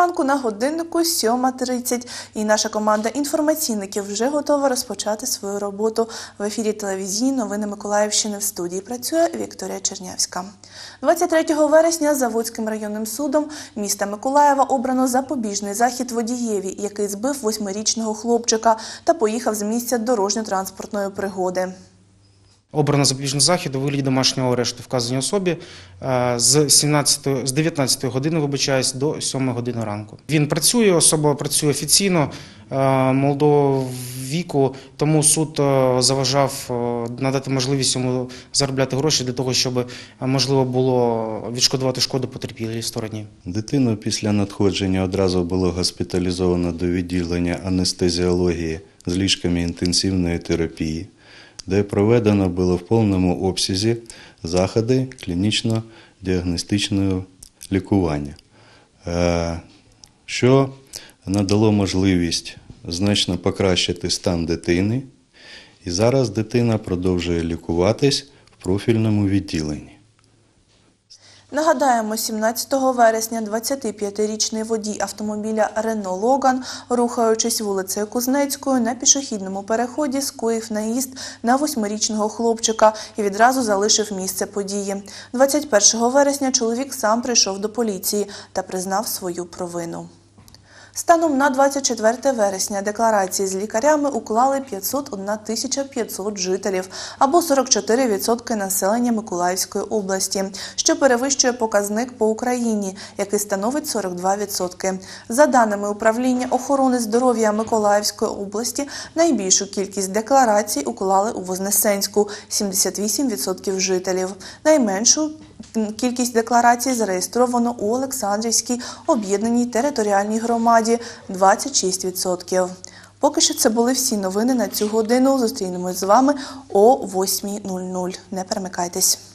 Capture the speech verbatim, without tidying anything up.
ранку, на годиннику сьома тридцять. І наша команда інформаційників вже готова розпочати свою роботу. В ефірі телевізійні новини Миколаївщини. В студії працює Вікторія Чернявська. двадцять третього вересня Заводським районним судом міста Миколаєва обрано запобіжний захід водієві, який збив восьмирічного хлопчика та поїхав з місця дорожньо-транспортної пригоди. Обрано запобіжний захід у вигляді домашнього арешту вказаній особі з сімнадцятої, з дев'ятнадцятої години, вибачаюсь, до сьомої години ранку. Він працює, особа працює офіційно, молодого віку, тому суд заважав надати можливість йому заробляти гроші для того, щоб можливо було відшкодувати шкоду потерпілій стороні. Дитину після надходження одразу було госпіталізовано до відділення анестезіології з ліжками інтенсивної терапії, де проведено було в повному обсязі заходи клінічно-діагностичного лікування, що надало можливість значно покращити стан дитини, і зараз дитина продовжує лікуватись в профільному відділенні. Нагадаємо, сімнадцятого вересня двадцятип'ятирічний водій автомобіля «Рено Логан», рухаючись вулицею Кузнецькою, на пішохідному переході скоїв наїзд на восьмирічного хлопчика і відразу залишив місце події. двадцять першого вересня чоловік сам прийшов до поліції та признав свою провину. Станом на двадцять четверте вересня декларації з лікарями уклали п'ятсот одна тисяча п'ятсот жителів, або сорок чотири відсотки населення Миколаївської області, що перевищує показник по Україні, який становить сорок два відсотки. За даними Управління охорони здоров'я Миколаївської області, найбільшу кількість декларацій уклали у Вознесенську – сімдесят вісім відсотків жителів. Найменшу кількість декларацій зареєстровано у Олександрівській об'єднаній територіальній громаді – двадцять шість відсотків. Поки що це були всі новини на цю годину. Зустрінемось з вами о восьмій нуль нуль. Не перемикайтесь.